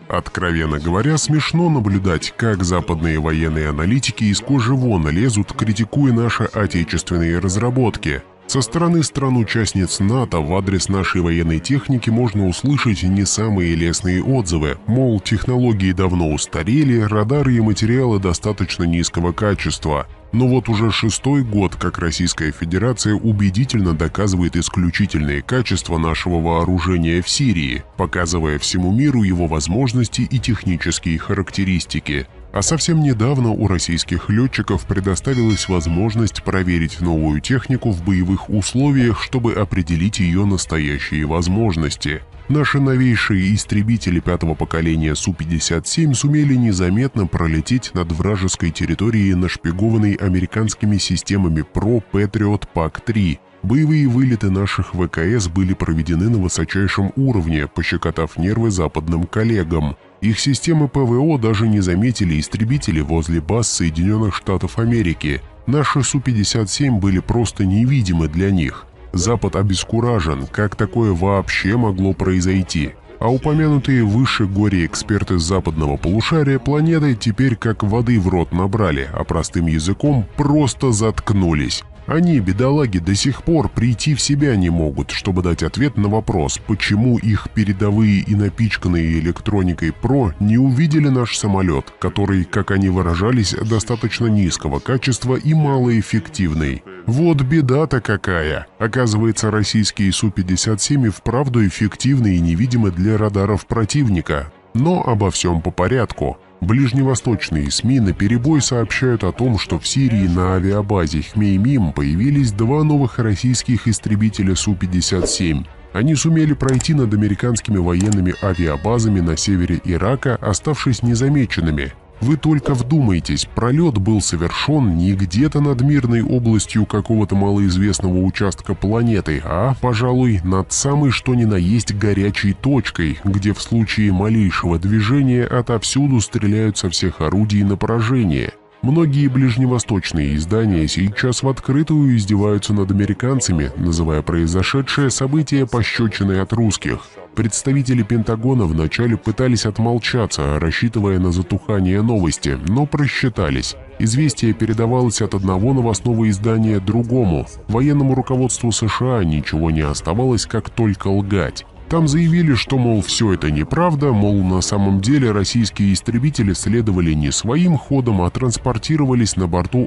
Откровенно говоря, смешно наблюдать, как западные военные аналитики из кожи вон лезут, критикуя наши отечественные разработки. Со стороны стран-участниц НАТО в адрес нашей военной техники можно услышать не самые лестные отзывы, мол, технологии давно устарели, радары и материалы достаточно низкого качества. Но вот уже 6-й год, как Российская Федерация убедительно доказывает исключительные качества нашего вооружения в Сирии, показывая всему миру его возможности и технические характеристики. А совсем недавно у российских летчиков предоставилась возможность проверить новую технику в боевых условиях, чтобы определить ее настоящие возможности. Наши новейшие истребители 5-го поколения Су-57 сумели незаметно пролететь над вражеской территорией, нашпигованной американскими системами ПРО Patriot PAC-3. Боевые вылеты наших ВКС были проведены на высочайшем уровне, пощекотав нервы западным коллегам. Их системы ПВО даже не заметили истребители возле баз Соединенных Штатов Америки. Наши Су-57 были просто невидимы для них. Запад обескуражен, как такое вообще могло произойти. А упомянутые выше горе-эксперты западного полушария планеты теперь как воды в рот набрали, а простым языком просто заткнулись. Они, бедолаги, до сих пор прийти в себя не могут, чтобы дать ответ на вопрос, почему их передовые и напичканные электроникой ПРО не увидели наш самолет, который, как они выражались, достаточно низкого качества и малоэффективный. Вот беда-то какая! Оказывается, российские Су-57 и вправду эффективны и невидимы для радаров противника. Но обо всем по порядку. Ближневосточные СМИ наперебой сообщают о том, что в Сирии на авиабазе Хмеймим появились 2 новых российских истребителя Су-57. Они сумели пройти над американскими военными авиабазами на севере Ирака, оставшись незамеченными. Вы только вдумайтесь, пролет был совершен не где-то над мирной областью какого-то малоизвестного участка планеты, а, пожалуй, над самой что ни на есть горячей точкой, где в случае малейшего движения отовсюду стреляют со всех орудий на поражение. Многие ближневосточные издания сейчас в открытую издеваются над американцами, называя произошедшее событие пощечиной от русских. Представители Пентагона вначале пытались отмолчаться, рассчитывая на затухание новости, но просчитались. Известие передавалось от одного новостного издания другому. Военному руководству США ничего не оставалось, как только лгать. Там заявили, что, мол, все это неправда, мол, на самом деле российские истребители следовали не своим ходом, а транспортировались на борту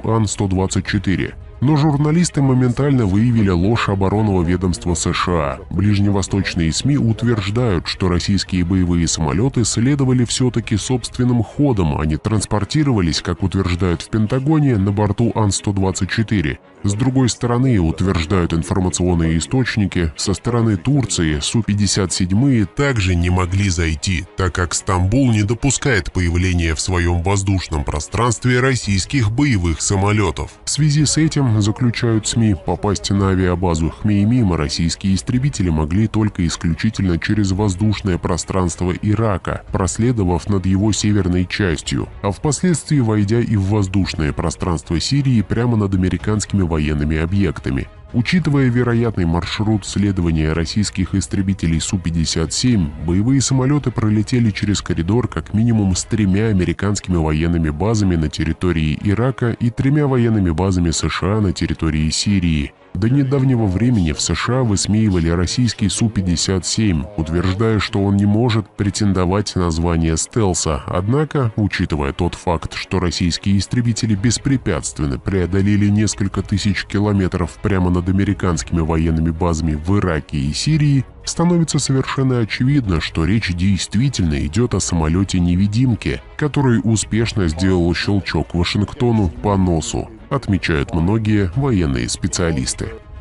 Ан-124. Но журналисты моментально выявили ложь оборонного ведомства США. Ближневосточные СМИ утверждают, что российские боевые самолеты следовали все-таки собственным ходом, а не транспортировались, как утверждают в Пентагоне, на борту Ан-124. С другой стороны, утверждают информационные источники, со стороны Турции Су-57 также не могли зайти, так как Стамбул не допускает появления в своем воздушном пространстве российских боевых самолетов. В связи с этим, заключают СМИ, попасть на авиабазу Хмеймим российские истребители могли только исключительно через воздушное пространство Ирака, проследовав над его северной частью, а впоследствии войдя и в воздушное пространство Сирии прямо над американскими военными объектами. Учитывая вероятный маршрут следования российских истребителей Су-57, боевые самолеты пролетели через коридор как минимум с 3 американскими военными базами на территории Ирака и 3 военными базами США на территории Сирии. До недавнего времени в США высмеивали российский Су-57, утверждая, что он не может претендовать на звание стелса. Однако, учитывая тот факт, что российские истребители беспрепятственно преодолели несколько тысяч километров прямо над американскими военными базами в Ираке и Сирии, становится совершенно очевидно, что речь действительно идет о самолете-невидимке, который успешно сделал щелчок Вашингтону по носу, отмечают многие военные специалисты.